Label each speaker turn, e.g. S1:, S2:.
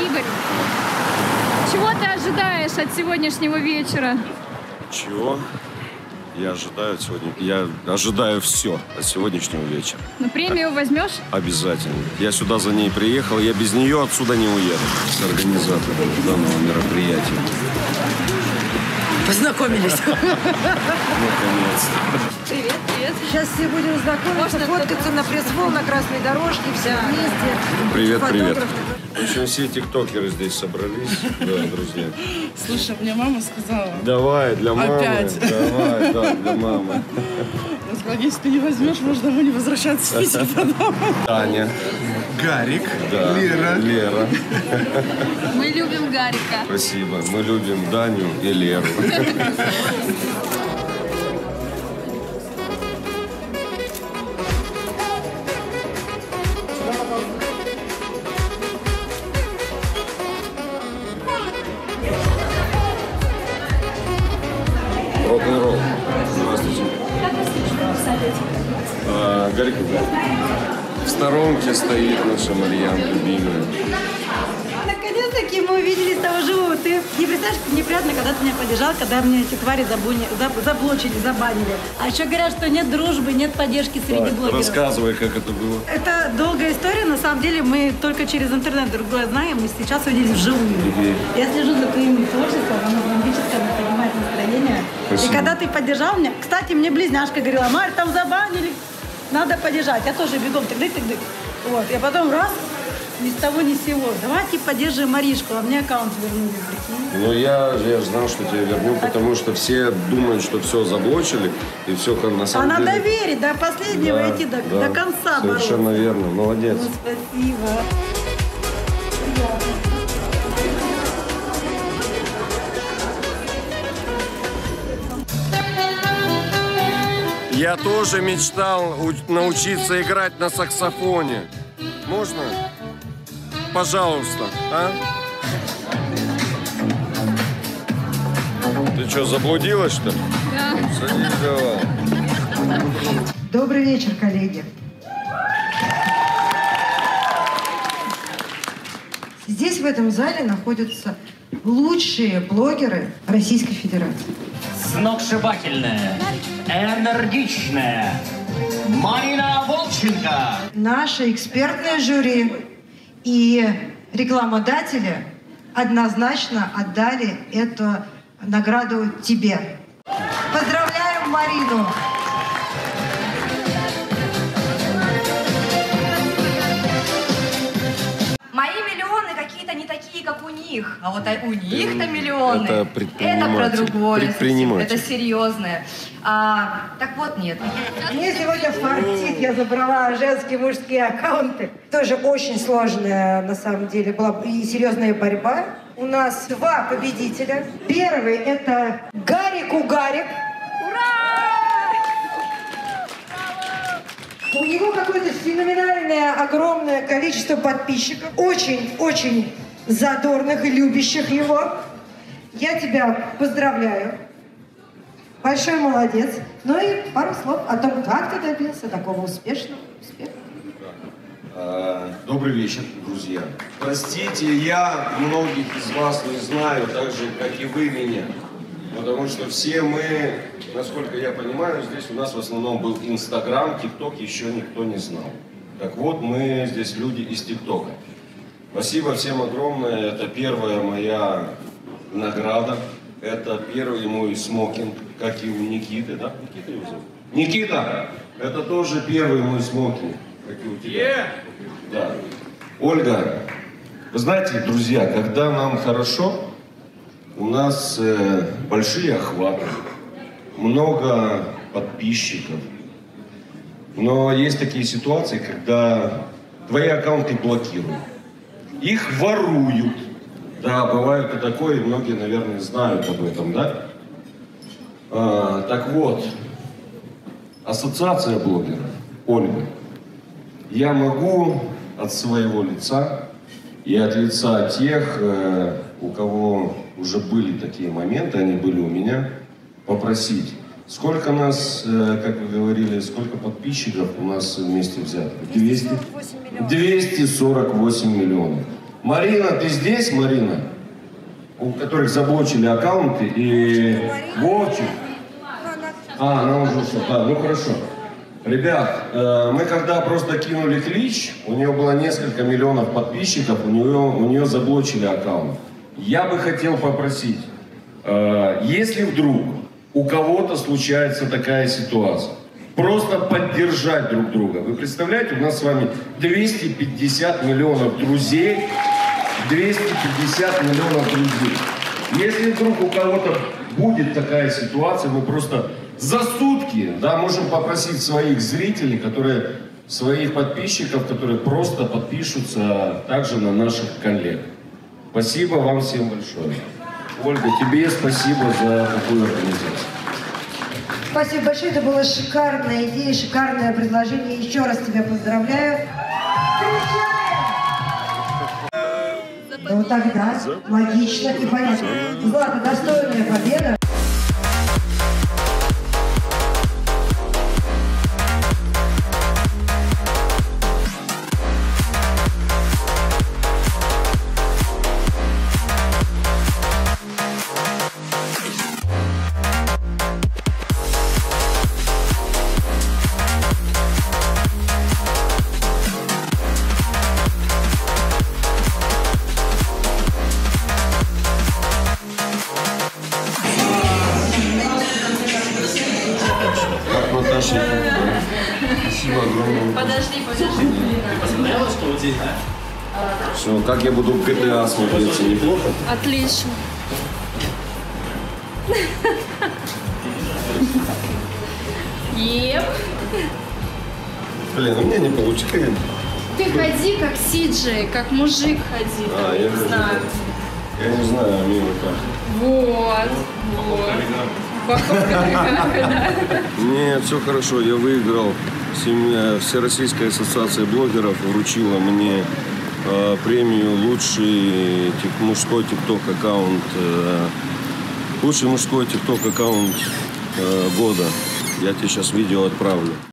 S1: Игорь, чего ты ожидаешь от сегодняшнего вечера?
S2: Чего? Я ожидаю все от сегодняшнего вечера.
S1: Ну, премию возьмешь?
S2: Обязательно. Я сюда за ней приехал, я без нее отсюда не уеду. С организатором данного мероприятия.
S3: Познакомились.
S2: Наконец-то.
S1: Привет, привет.
S3: Сейчас все будем знакомиться, фоткаться на пресс-фол, на красной дорожке, все вместе.
S2: Привет, привет. В общем, все тиктокеры здесь собрались, да, друзья.
S4: Слушай, мне мама сказала.
S2: Давай, для мамы.
S4: Опять.
S2: Давай, да, для мамы.
S4: Я сказала, если ты не возьмешь, можно домой не возвращаться.
S2: Таня.
S5: Гарик.
S2: Да. Лера.
S1: Мы любим Гарика.
S2: Спасибо. Мы любим Даню и Леру. Рок-н-ролл. Здравствуйте. Гарик, в сторонке стоит наша Марьян, любимая.
S3: Наконец-таки мы увиделись того живого. Ты не представляешь, как неприятно, когда ты меня поддержал, когда мне эти твари заблочили, забанили. А еще говорят, что нет дружбы, нет поддержки среди блогеров.
S2: Рассказывай, как это было.
S3: Это долгая история. На самом деле мы только через интернет друг друга знаем. Мы сейчас увиделись вживую. Я слежу за твоим творчеством, оно бомбическое, оно поднимает настроение.
S2: Спасибо.
S3: И когда ты поддержал меня, кстати, мне близняшка говорила: Марь, там забанили, надо поддержать. Я тоже бегом тык-дык. Вот. Я потом раз, ни с того ни с сего. Давайте поддержим Маришку, а мне аккаунт вернули.
S2: Ну, я же знал, что тебя верну, потому что все думают, что все заблочили, и все на самом деле...
S3: Надо верить, до последнего идти, до конца бороться.
S2: Совершенно верно, молодец.
S3: Ну, спасибо.
S2: Я тоже мечтал научиться играть на саксофоне. Можно? Пожалуйста, а? Ты что, заблудилась, что ли?
S1: Да.
S2: Садись, давай.
S3: Добрый вечер, коллеги. Здесь, в этом зале, находятся лучшие блогеры Российской Федерации.
S6: Сногсшибательная, энергичная Марина Волченко.
S3: Наше экспертное жюри и рекламодатели однозначно отдали эту награду тебе. Поздравляем Марину!
S7: Мои миллионы какие-то не такие, как у них. А вот у них-то миллионы.
S2: Это
S7: про другое.
S2: предприниматель.
S7: Это серьезное. Так вот, нет.
S3: Мне сегодня фартит, я забрала женские, мужские аккаунты. Тоже очень сложная, на самом деле, была и серьезная борьба. У нас два победителя. Первый — это Гарик. У него какое-то феноменальное, огромное количество подписчиков. Очень задорных и любящих его. Я тебя поздравляю. Большой молодец. Ну и пару слов о том, как ты добился такого успешного успеха.
S2: Добрый вечер, друзья. Простите, я многих из вас не знаю, так же, как и вы меня. Потому что все мы, насколько я понимаю, здесь у нас в основном был Инстаграм, ТикТок еще никто не знал. Так вот, мы здесь люди из ТикТока. Спасибо всем огромное. Это первая моя награда. Это первый мой смокинг, как и у Никиты, да? Никита его зовут? Никита! Это тоже первый мой смокинг, как и у тебя. Да. Ольга, вы знаете, друзья, когда нам хорошо, у нас большие охваты, много подписчиков. Но есть такие ситуации, когда твои аккаунты блокируют. Их воруют. Да, бывает и такое, и многие, наверное, знают об этом, да? Так вот, ассоциация блогеров, Ольга, я могу от своего лица и от лица тех, у кого уже были такие моменты, они были у меня, попросить, сколько нас, как вы говорили, сколько подписчиков у нас вместе взято? 248 миллионов. Марина, ты здесь, Марина? У которых заблочили аккаунты, и Вовчик. Она уже ушла. Да, ну хорошо. Ребят, мы когда просто кинули клич, у нее было несколько миллионов подписчиков, у нее заблочили аккаунт. Я бы хотел попросить, если вдруг у кого-то случается такая ситуация, просто поддержать друг друга. Вы представляете, у нас с вами 250 миллионов друзей. 250 миллионов друзей. Если вдруг у кого-то будет такая ситуация, мы просто за сутки, да, можем попросить своих зрителей, своих подписчиков, которые просто подпишутся также на наших коллег. Спасибо вам всем большое. Ольга, тебе спасибо за такую организацию.
S3: Спасибо большое, это была шикарная идея, шикарное предложение. Еще раз тебя поздравляю. Ну тогда логично и понятно. Злата, достойная победа.
S2: Спасибо огромное.
S7: Подожди.
S6: Ты посмотрела, что вот здесь, да?
S2: Все, как я буду в GTA смотреться, неплохо?
S1: Отлично. Еп.
S2: Блин, у меня не получается.
S1: Ты ходи как Сиджей, как мужик ходи.
S2: Я не знаю. Я не знаю, мимо как.
S1: Вот.
S2: Нет, все хорошо, я выиграл. Всероссийская ассоциация блогеров вручила мне премию «Лучший мужской тикток-аккаунт», «Лучший мужской тикток-аккаунт года». Я тебе сейчас видео отправлю.